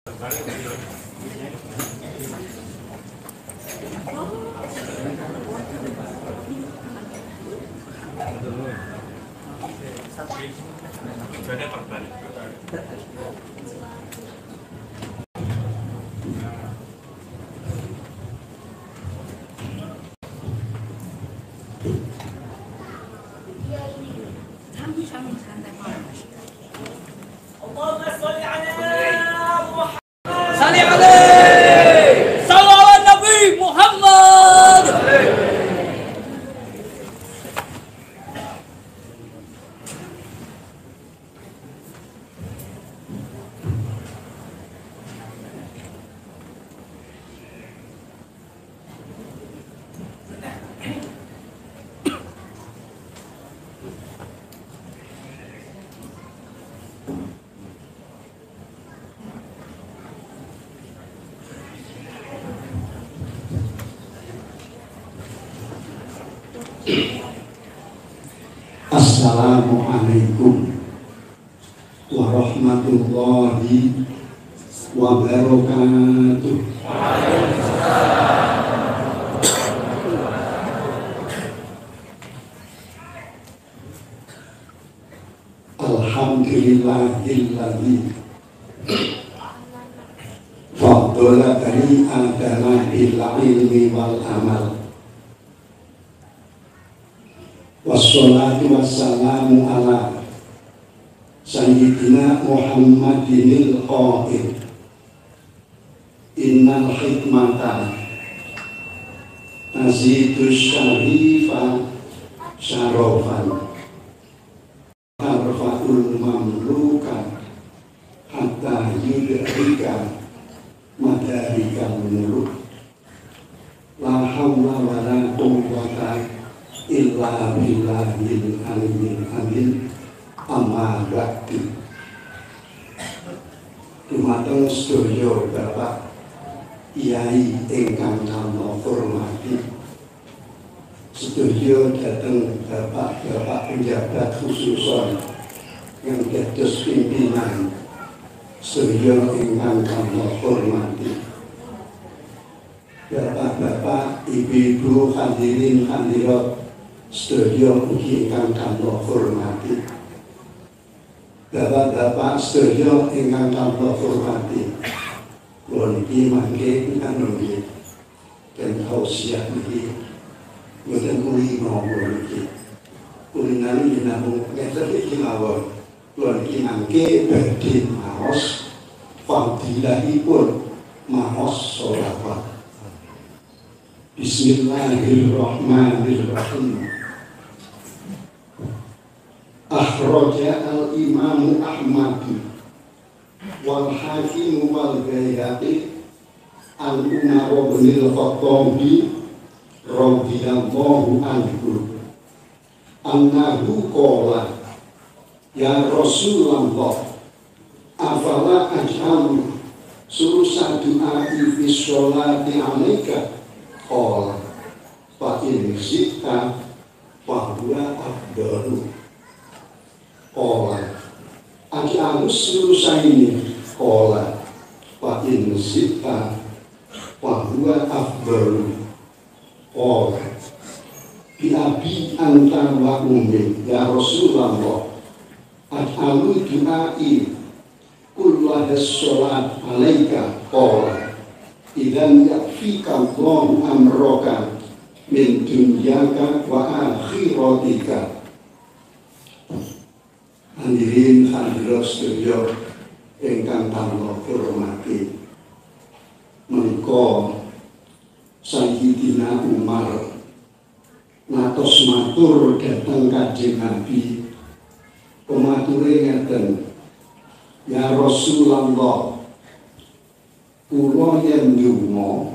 Assalamualaikum warahmatullahi wabarakatuh. Alhamdulillahilladzi faddala bani adama bil ilmi wal amal. Wassalatu wassalamu ala Sayyidina Muhammadinil Qaid. Innal hikmata nazidus syarifa syarofan harfaul mamluka hatta yudrika madarikal muluk. La hawla wa la quwwata illa billahil aliyyil amin. Amma ba'du. Dumateng sedaya Bapak Kyai ingkang kula hormati, sedaya dhateng Bapak-bapak pejabat khususon yang dados pimpinan, sedaya ingkang kula hormati, Bapak-bapak, Ibu-ibu, hadirin hadirat sedaya ugi ingkang kula hormati, Bapak-bapak sedaya ingkang kula hormati, kula niki mangke nggih ten tausiah niki mboten kulino kula niki. Kulinane namung ngeten iki mawon. Kula niki mangke badhe maos fadilahipun maos sholawat. Bismillahirrahmanirrahim. Akhraja al-Imam Ahmad wal Hakim wal Baihaqi an Umar bin al-Khattab radhiyallahu anhu annahu qala ya Rasulullah afala aj'alu surusa du'ai fi sholati alaika qala fa in zikta fa huwa afdalu. Qala aj'alu surusa ini qala fa in zikta fa huwa afdalu. Qala bi abi anta wa ummi ya Rasulullah aj'alu du'ai kullaha sholat alaika qala idzan yakfika Allahu amraka min dunyaka wa akhiratika. Hadirin hadirat sedaya ingkang kula hormati, menika Sayyidina Umar ngatos matur dhateng Kanjeng Nabi, pemature ngeten, ya Rasulullah, kula yen ndonga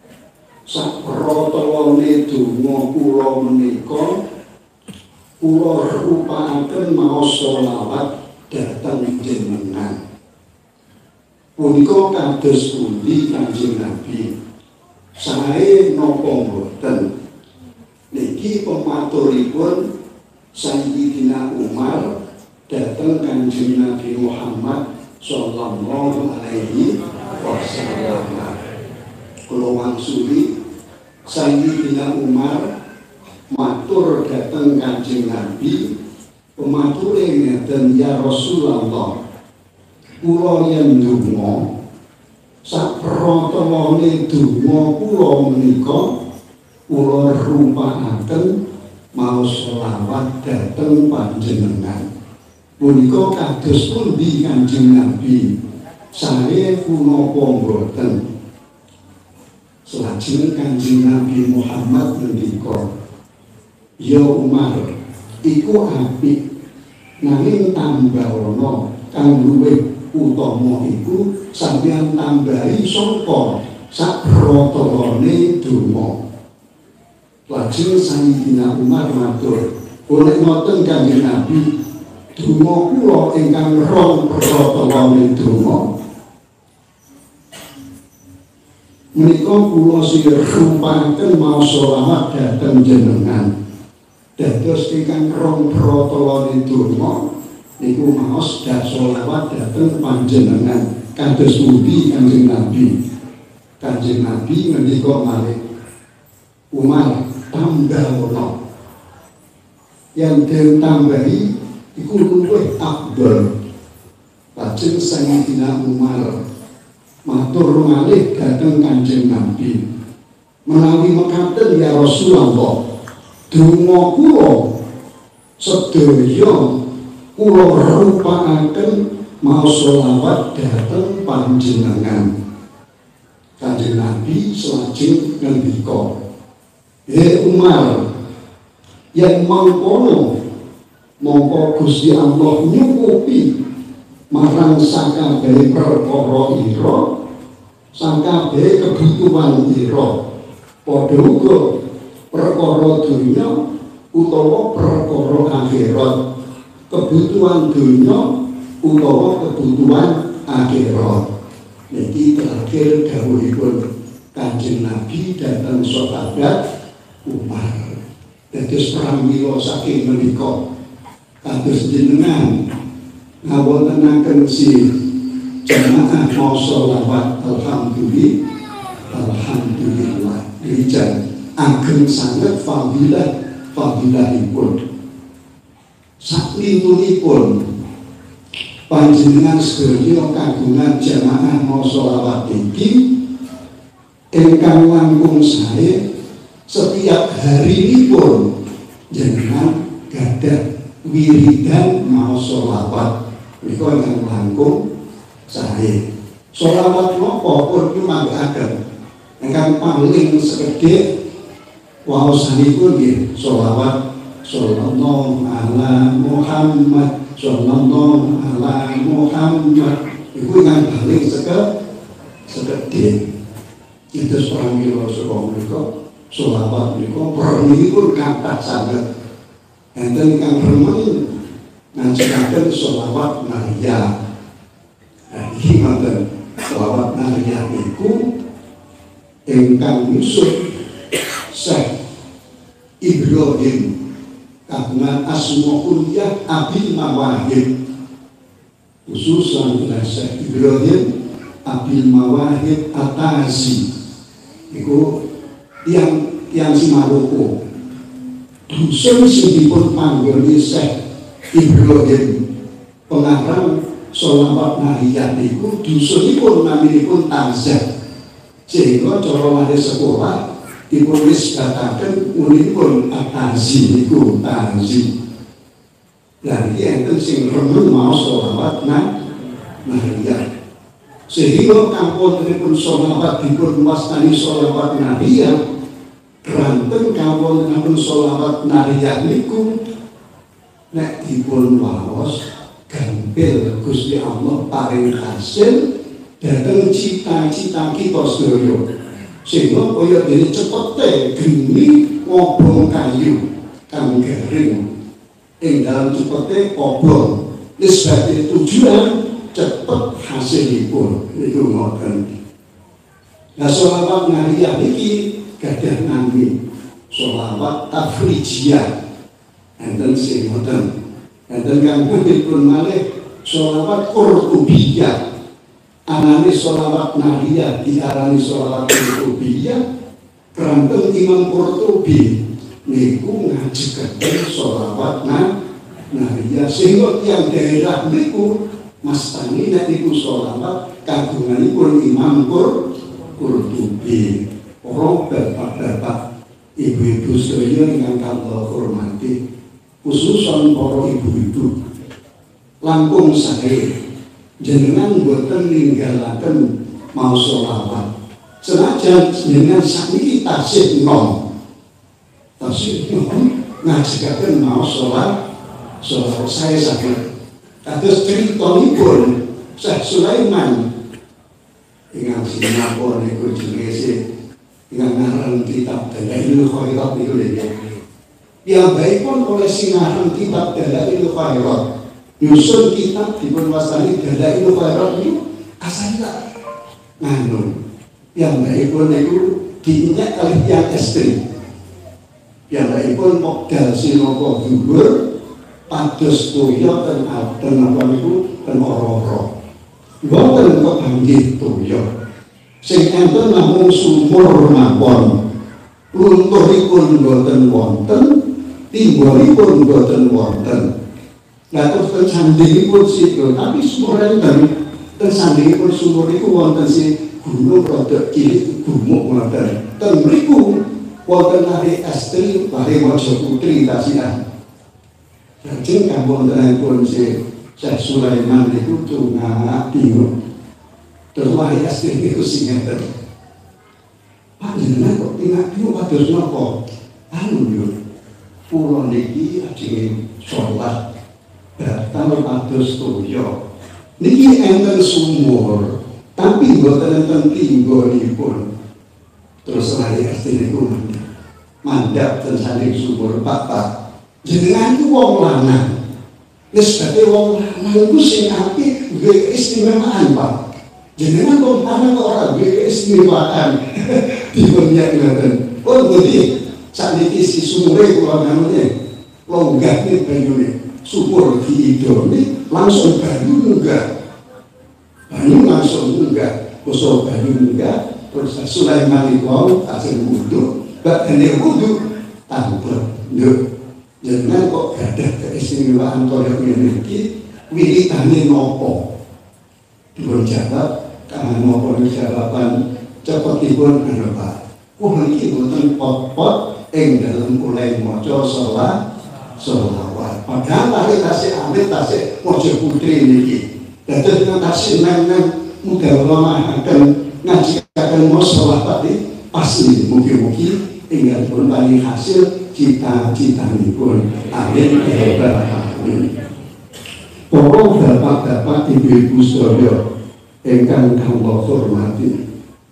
saprotone donga kula menika kula rupakaken maos sholawat dhateng jenengan. Punika kados pundi Kanjeng Nabi? Sae napa mboten? Niki pematuripun Sayyidina Umar dhateng Kanjeng Nabi Muhammad sallallahu alaihi wangsuli Sayyidina Umar matur dhateng Kanjeng Nabi, pemature ngeten, ya Rasulullah, kula yen ndonga saprotone donga kula menika kula rumpakaken mau selawat dhateng panjenengan. Punika kados pundi Kanjeng Nabi? Saya punapa mboten? Salajeng Kanjeng Nabi Muhammad ngendika, ya Umar, iku apik, nanging tambahana kang luwih utama iku sampeyan tambahi saka saprotone donga. Lajeng Sayyidina Umar matur, oleh ngoten Kanjeng Nabi, donga kula ingkang rong protone donga menika kula sira rumpaken mau selawat dhateng jenengan. Dados ingkang rong protone donga niku maos selawat dhateng panjenengan. Kados pundi Kanjeng Nabi? Kanjeng Nabi ngendika malih, Umar, tambahana. Yang ditambahi iku luwih afdal. Lajeng Sayyidina Umar matur malih dhateng Kanjeng Nabi, menawi mekaten ya Rasulullah, donga kula sedaya kula rupakaken mau selawat dhateng panjenengan. Kanjeng Nabi salajeng ngendika, Umar, yen mangkono mongko Gusti Allah nyukupi marang sakabeh perkara ira, sakabeh kebutuhan ira, padha uga perkara dunya utawa perkara akhirat, kebutuhan dunya utawa kebutuhan akhirat. Niki terakhir dawuhipun Kanjeng Nabi dhateng sahabat Umar. Dados pramila saking menika kados jenengan ngawontenaken si jamaah mau sholawat alhamdulillah rijan ageng sanget fadilahipun. Saklintunipun panjenengan sedaya kagungan jamaah mau sholawat iki ingkang langkung sae setiap harinipun jenengan gadah wiridan mau sholawat menika ingkang langkung sae. Sholawat napa pun nyumanggaken ingkang paling sekedhik waosanipun nggih sholawat sallallahu ala Muhammad, sallallahu ala Muhammad, iku ingkang paling sekedhik. Itu pramila saka menika sholawat menika pernipun kathah sanget. Enten ingkang remen ngajengaken sholawat Maria. Iki ngoten, sholawat Maria niku ingkang nyusun Syekh Ibrahim kagungan asma kunyah Abil Mawahib, khususan Syekh Ibrahim Abil Mawahib At-Tazi iku yang si Maroko. Dusun sing panggoni Syekh Ibrahim pengarang sholawat Maria niku dusunipun naminipun Tarzah, sehingga cara wali sekolah dipun nisbataken unipun At-Tazi niku Tazi. Lan iki enten sing remen mau sholawat Maria, sehingga kampunipun sholawat dipun wastani sholawat Maria. Ranten kampunipun sholawat Maria niku nek dipun waos gampil Gusti Allah paring hasil dhateng cita-cita kita sedaya, sehingga kaya dene cepete geni obong kayu kang garing ing dalem cepete obong nisbate tujuan cepet hasilipun niku ngoten. Nah sholawat Maria niki gadah nami sholawat tafrijiyah, enten sing ngoten, enten kang pun malih sholawat qurtubiyah, anane sholawat nariyah diarani sholawat qurtubiyah. Keranten Imam Qurtubi niku ngajegaken sholawat nariyah sehingga tiyang daerah niku mastani nek niku sholawat kagunganipun Imam Qurtubi. Para bapak-bapak, ibu-ibu sedaya ingkang kula hormati, khususan para ibu-ibu, langkung sae jenengan boten ninggalaken mau sholawat. Senajan jenengan sakniki tasih nom ngajegaken mau sholawat saya saged kados critanipun Syekh Sulaiman ingkang sinapun niku jenenge ingkang ngaran kitab Dalailul Khairat niku lho. Piyambakipun oleh singaran kitab Dalailul Khairat nyusun kitab dipun wastani Dalailul Khairat niku asale nganu piyambakipun niku dinyak kalih tiyang estri. Piyambakipun wekdal sinapa dhuwur pados toya ten apa niku ten ora-ora. Mboten kok banggih toya. Sing enten namung sumur mawon. Lunturipun mboten wonten, timbolipun mboten wonten. Lah terus ten sandingipun situ, tapi sumur enten. Ten sandingipun sumur niku wonten si gunung rada cilik gumuk ngoten. Ten mriku wonten ari estri, ari maja putri tasihan. Lajeng kawontenanipun si Syekh Sulaiman niku tunggal bingung. Terus wahai estri niku sing ngeten. Panjenengan kok tinggal bingung kados napa? Anu yo. Kula niki ajeng salat batal pados toya. Niki enten sumur, tapi mboten enten tinggonipun. Terus wahai estri niku mandhap ten saking sumur Pak. Jenengan ku wong lanang. Wis dadi wong lanang ku sing apik duwe keistimewaan, Pak. Jenengan wong lanang kok ora duwe keistimewaan. Dipunyak ngoten. Oh, nggih. Sakniki si sumure kula nganune. Longgahne banyune. Sumur diidoni langsung banyu munggah. Banyu langsung munggah. Basa banyu munggah. Terus Sulaiman iku ajeng wudu. Badane wudu tanpa nduk. Jenengan kok gadah keistimewaan kaya ngene iki wiritane napa? Dipun jawab, kan napa jawaban cepetipun ana Pak. Kula iki boten pot-pot ing dalem oleh maca sholawat. Padahal lari tasih amit tasih maca putri niki. Dados tasih nang mudah-mudahan ngajikan sholawat iki pasti mugi-mugi ingkang pun paling hasil cita-citanipun. Amin ya rabbal alamin. Para bapak-bapak, ibu-ibu sedaya ingkang kula hormati.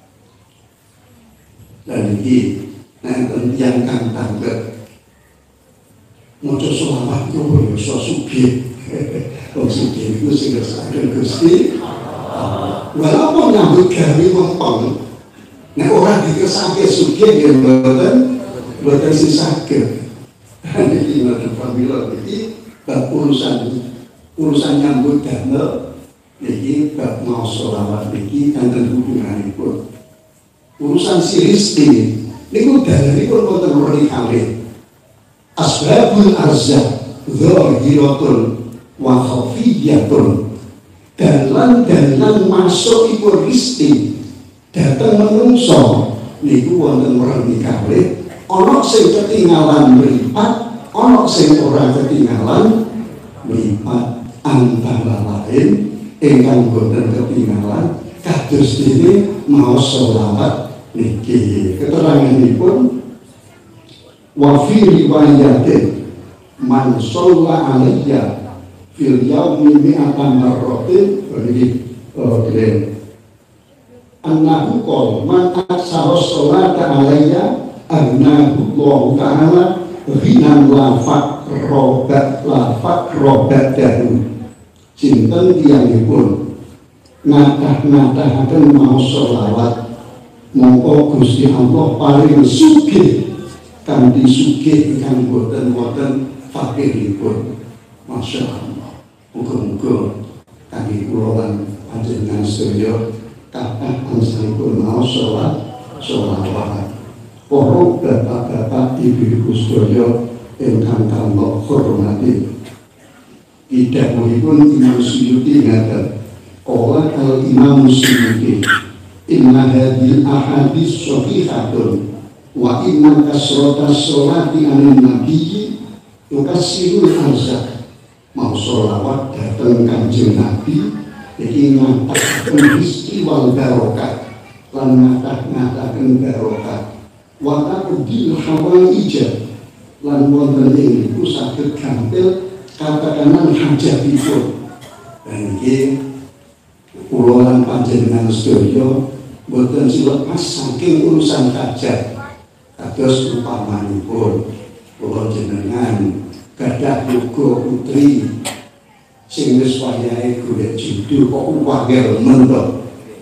Dan iki nek tiyang kang tanggep maca sholawat yo iso sugih. Wong sugih iku sing ngersakaken Gusti. Walaupun nyambut gawe wong nek ora dikersake sugih nggih mboten saged. Niki ngoten pamila iki bab urusan nyambut damel niki bab maos sholawat niki enten hubunganipun. Urusan siristi niku dalanipun wonten roli kalih. Asbabul arzaq zahiratun wa khafiyatun. Dalan masukipun rezeki dateng menungso niku wonten roli kalih. Ana sing ketinggalan mripat, ana sing ora ketinggalan mripat. Antara lain ingkang boten ketinggalan kados dene maos sholawat niki. Keteranganipun wa fi riwayatin man shalla alayya fil yaumi mi'atan marratin annahu qala man aksara sholata alayya annahu Allah ta'ala ghinan lafak robat dahu. Sinten tiyangipun natah-natahaken maos sholawat mongko Gusti Allah paling sugih kanthi sugih ingkang boten wonten fakiripun. Masya Allah. Muga-muga kangge kula lan panjenengan sedaya kathah angsanipun mau sholawat. Para bapak-bapak ibu-ibu sedaya ingkang kula hormati. Didhawuhipun Imam Suyuti ngaten, qala al-Imam Suyuti, inna hadhil ahadits shahihatun wa inna kasrata sholati 'alan nabiyyi yukassirul arzak. Mau sholawat dateng Kanjeng Nabi iki ngataken istiwal barokah lan ngataken barokah wa taqdil hawaijah lan wonten ing iku saged gampil katakan hajatipun. Dan iki kula lan panjenengan sedaya boten silepas saking urusan hajat. Kados upamanipun kula jenengan gadah yoga putri sing wis wayahe golek jodoh kok wangel mentok.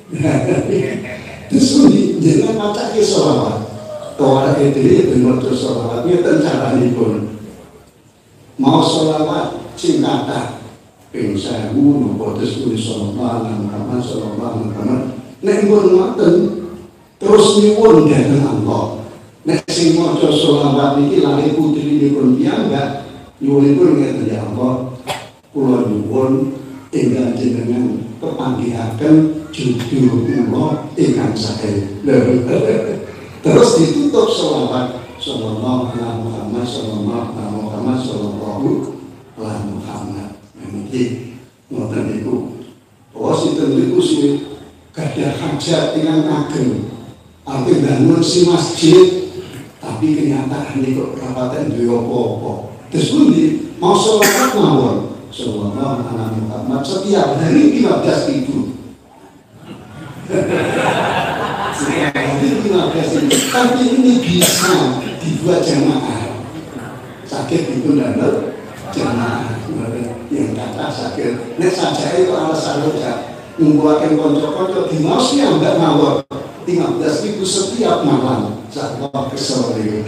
Terus jenengan macake selawat. Kawala itu maca selawat ngeten caranipun. Mau selawat sing kathah ping 1000 napa terus sallallahu alaihi wasallam. Nek pun ngoten terus nyuwun dhateng Allah. Nek sing maca selawat iki lare putrinipun piyambak nyuwunipun ngeten, ya Allah, kula nyuwun ingkang jenengan kepanggihaken jodoh kula ingkang sae. Terus ditutup selawat sallallahu alaihi Muhammad sallallahu alaihi Muhammad sallallahu alaihi Muhammad. Niki ngoten niku. Oh sinten niku sing gadah hajat ingkang ageng. Arep bangun si masjid tapi kenyataan niku kapaten duwe apa-apa. Terus pundi mau selawat mawon sallallahu alaihi Muhammad setiap hari 15.000. Tapi ini bisa dibuat jamaah. Sakit itu dalam jamaah yang kata sakit. Nek saja itu alasan saja membuatkan konco-konco di mouse yang enggak ngawur 15.000 setiap malam. Saya kesel itu.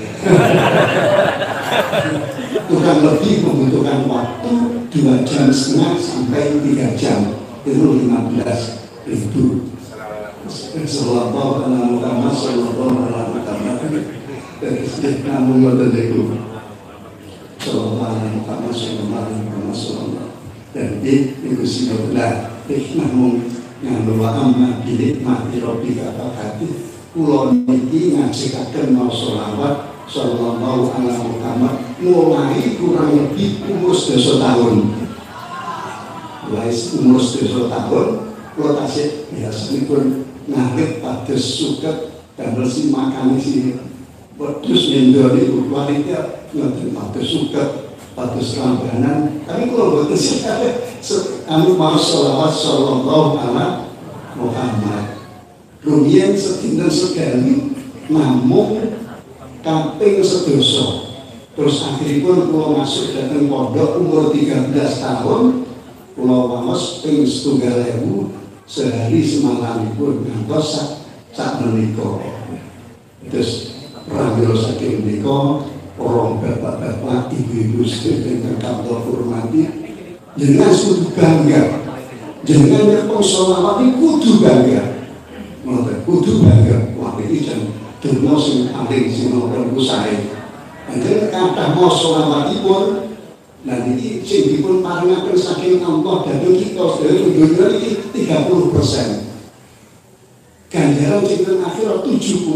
Kurang lebih membutuhkan waktu 2,5 jam sampai 3 jam. Itu 15.000. Sallallahu alaihi Muhammad sallallahu alaihi Muhammad. Namun ngoten niku. Sallallahu alaihi Muhammad sallallahu alaihi Muhammad. Dan niku sineblah namun nganggo amma bilik mati robi kata hati. Kula niki ngajekaken mau sholawat sallallahu alaihi Muhammad mulai kurang lebih umur 10 tahun. Mulai umur 10 tahun kula tasih biasanipun ngarit pados suket dan bersih makan isi wedhus ngendor niku kualitas ngoten pados suket pados lambanan. Tapi kalau boten anu mau sholawat sallallahu alaihi Muhammad rumiyin sedinten sekali namung kaping 11. Terus akhiripun kula masuk dhateng pondok umur 13 tahun kula waos ping 7.000 sehari semalamipun ngantos sak menika. Terus pramila saking menika para bapak-bapak ibu-ibu sedherek ingkang kula hormati, jenengan kudu bangga. Jenengan nek sholawat kudu bangga. Ngoten kudu bangga. Wah iki jan donga sing paling sinampa niku sae. Panjenengan kathah mau sholawatipun lan iki sing dipun paringaken saking Allah dhateng kita sedherek donya iki 30%. Ganjaran sing teng akhirat 70%.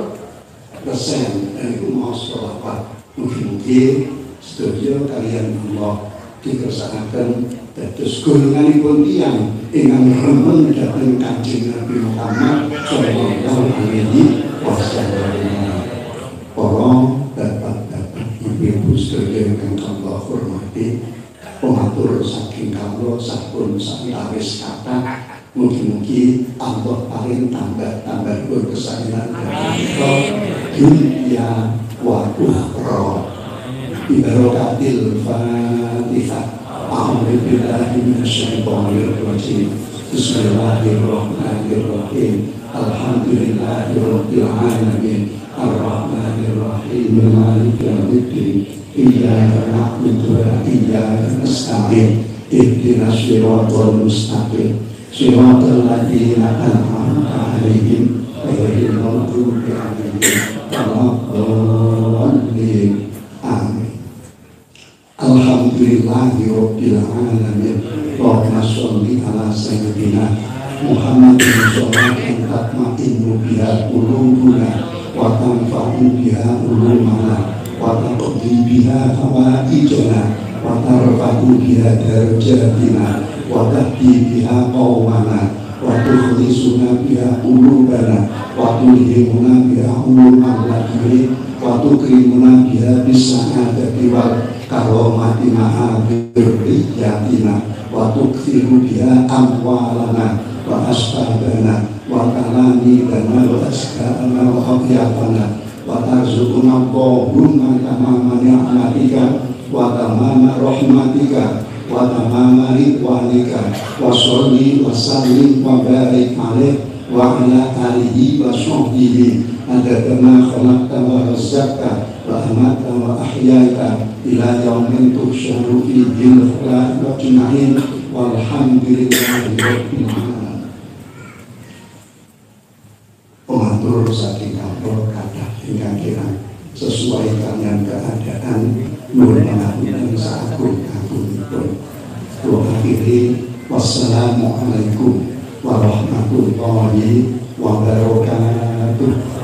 Dan itu mau sholawat. Mugi-mugi sedaya kalian Allah dikersakaken dados golonganipun tiyang ingkang remen dhateng Kanjeng Nabi Muhammad sallallahu alaihi wasallam. Para bapak-bapak ibu-ibu sedaya ingkang kula hormati, pematur saking kawula sampun sawetawis kathah. Mugi-mugi Allah paling tambah berkesahilan kita dunia wa ukhra. Ibarakatil Fatihah. A'udzu billahi minasyaitonir rajim. Bismillahirrahmanirrahim. Alhamdulillahirabbil alamin. Arrahmanir rahim. Maliki yaumiddin. Iyyaka na'budu wa iyyaka nasta'in. Ihdinas siratal mustaqim. Siratal ladzina an'amta 'alaihim ghairil maghdubi 'alaihim waladdallin. Amin. Alhamdulillahirabbil alamin. Allahumma sholli ala sayyidina Muhammadin sholatan tatma'innu biha qulubuna wa tanfa'u biha ulumana wa taqdi biha hawaijana wa tarfa'u biha darajatina wa tahdi biha qawmana wa tukhlisuna biha qulubana wa tulhimuna biha ulumal ladini wa tukrimuna biha bisa'adati wal karomati ma'a birriyatina wa tukthiru biha amwalana wa asbabana wa kalani dana wa askana wa khafiyatana wa tarzuquna qawluna tamama ni'matika wa tamama rahmatika wa tamama ridwanika wa sholli wa sallim wa barik alaih wa ala alihi wa sahbihi adada ma khalaqta wa razaqta wa amata wa ahyaita ila yaumin tuhsyaru fihi al-khalaiq ajma'in walhamdulillahi rabbil alamin. Pengatur saking kantor kata hingga kira sesuai dengan keadaan nur pengapunten saagung agunipun. Kula akhiri wassalamualaikum warahmatullahi wabarakatuh.